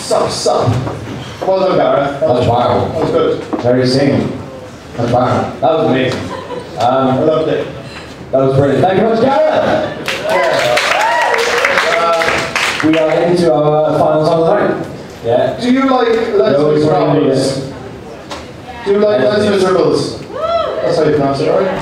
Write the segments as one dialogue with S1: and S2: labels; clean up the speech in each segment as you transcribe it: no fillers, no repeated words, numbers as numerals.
S1: Sup. Well done, Gareth.
S2: That was wow.
S1: That was good.
S2: Very singing. That's wow. That was amazing.
S1: I loved it.
S2: That was brilliant. Thank you very much, Gareth. We are into our final song of the night. Yeah.
S1: Do you like Les Misérables? Do you like Les Misérables? That's how you pronounce it, right?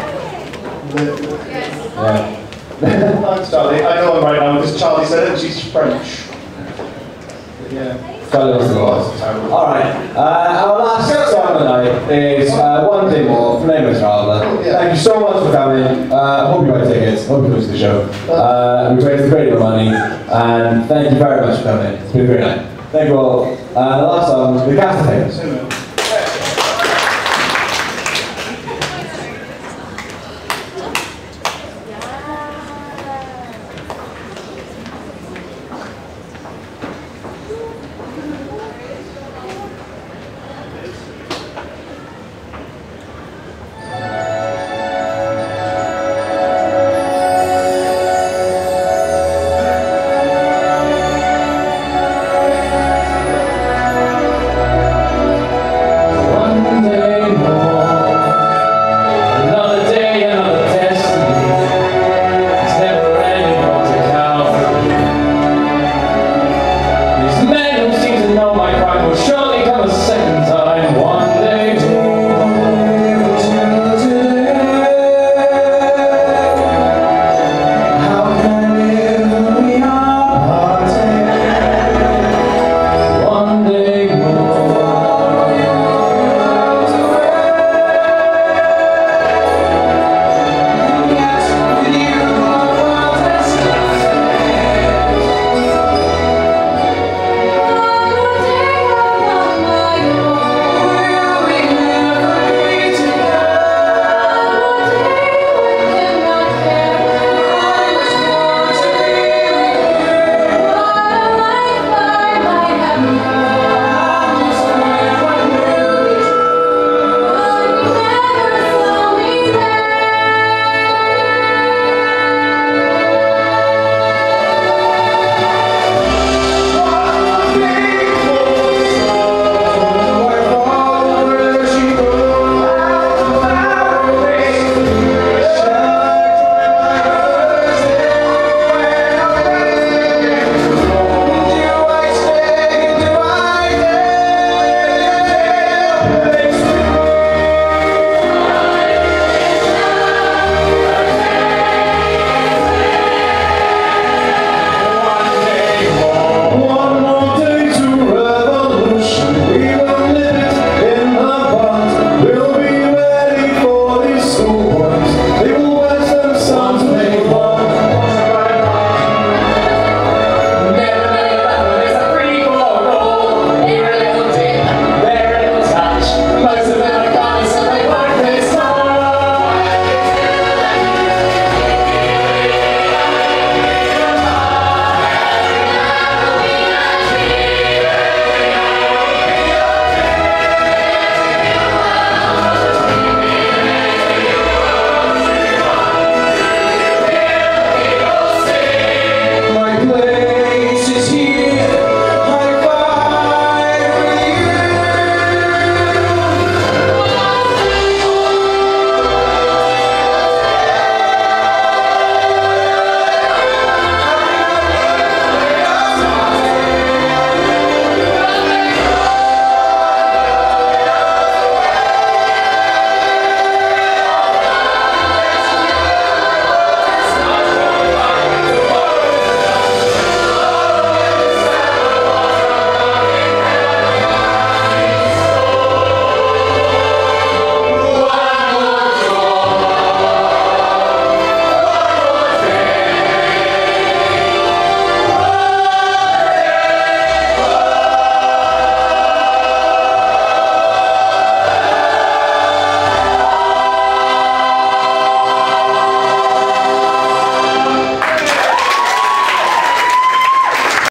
S2: Yeah.
S1: Thanks, Charlie. I know him right now because Charlie said it and she's French. Yeah.
S2: Charlie wants to go on. Alright. Our last song of the night is One Day More from Les Misérables. Thank you so much for coming. Hope you buy tickets. Hope you come to the show. We've raised a great deal of money. And thank you very much for coming. It's been a great night. Thank you all. The last song, The Cast of Famous.